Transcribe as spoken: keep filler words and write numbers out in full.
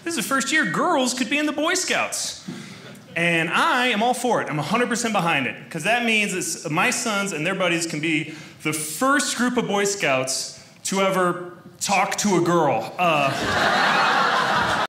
this is the first year girls could be in the Boy Scouts. And I am all for it. I'm one hundred percent behind it. Because that means it's, my sons and their buddies can be the first group of Boy Scouts to ever talk to a girl. Uh,